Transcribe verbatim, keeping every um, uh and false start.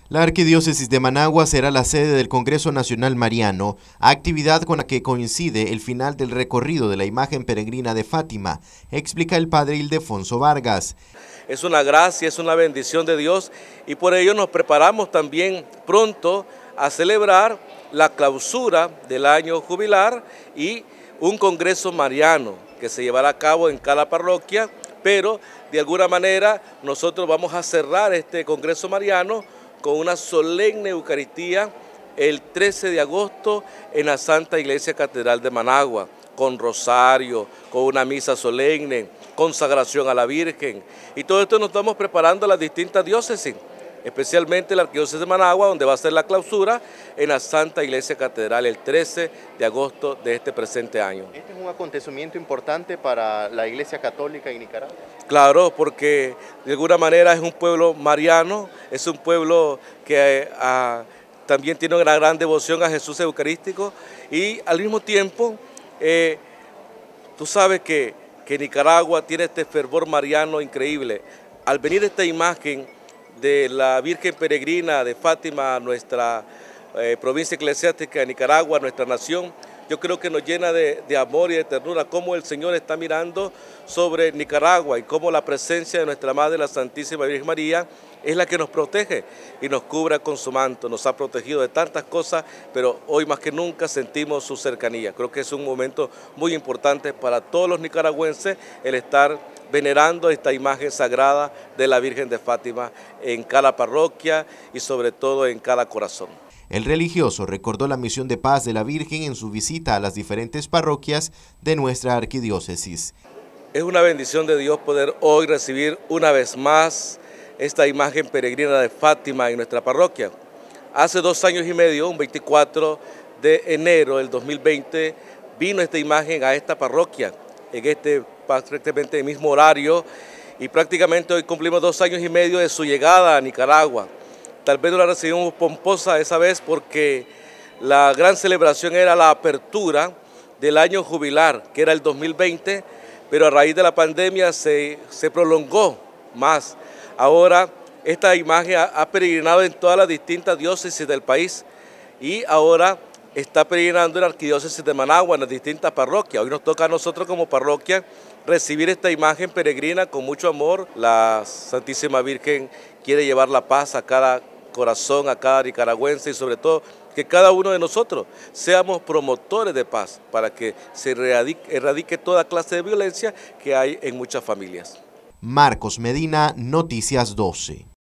La Arquidiócesis de Managua será la sede del Congreso Nacional Mariano, actividad con la que coincide el final del recorrido de la imagen peregrina de Fátima, explica el padre Ildefonso Vargas. Es una gracia, es una bendición de Dios y por ello nos preparamos también pronto a celebrar la clausura del año jubilar y un Congreso Mariano que se llevará a cabo en cada parroquia, pero de alguna manera nosotros vamos a cerrar este Congreso Mariano con una solemne Eucaristía el trece de agosto en la Santa Iglesia Catedral de Managua, con rosario, con una misa solemne, consagración a la Virgen. Y todo esto nos estamos preparando a las distintas diócesis, especialmente la Arquidiócesis de Managua, donde va a ser la clausura en la Santa Iglesia Catedral el trece de agosto de este presente año. ¿Este es un acontecimiento importante para la Iglesia Católica en Nicaragua? Claro, porque de alguna manera es un pueblo mariano, es un pueblo que eh, también tiene una gran devoción a Jesús Eucarístico y al mismo tiempo, eh, tú sabes que, que Nicaragua tiene este fervor mariano increíble. Al venir esta imagen de la Virgen Peregrina de Fátima a nuestra eh, provincia eclesiástica de Nicaragua, nuestra nación, yo creo que nos llena de, de amor y de ternura cómo el Señor está mirando sobre Nicaragua y cómo la presencia de nuestra Madre, la Santísima Virgen María, es la que nos protege y nos cubre con su manto, nos ha protegido de tantas cosas, pero hoy más que nunca sentimos su cercanía. Creo que es un momento muy importante para todos los nicaragüenses el estar venerando esta imagen sagrada de la Virgen de Fátima en cada parroquia y sobre todo en cada corazón. El religioso recordó la misión de paz de la Virgen en su visita a las diferentes parroquias de nuestra arquidiócesis. Es una bendición de Dios poder hoy recibir una vez más esta imagen peregrina de Fátima en nuestra parroquia. Hace dos años y medio, un veinticuatro de enero del dos mil veinte, vino esta imagen a esta parroquia, en este prácticamente mismo horario, y prácticamente hoy cumplimos dos años y medio de su llegada a Nicaragua. Tal vez no la recibimos pomposa esa vez porque la gran celebración era la apertura del año jubilar, que era el dos mil veinte, pero a raíz de la pandemia se, se prolongó más. Ahora esta imagen ha, ha peregrinado en todas las distintas diócesis del país y ahora está peregrinando en la Arquidiócesis de Managua, en las distintas parroquias. Hoy nos toca a nosotros como parroquia recibir esta imagen peregrina con mucho amor. La Santísima Virgen quiere llevar la paz a cada corazón, a cada nicaragüense y sobre todo que cada uno de nosotros seamos promotores de paz para que se erradique, erradique toda clase de violencia que hay en muchas familias. Marcos Medina, Noticias doce.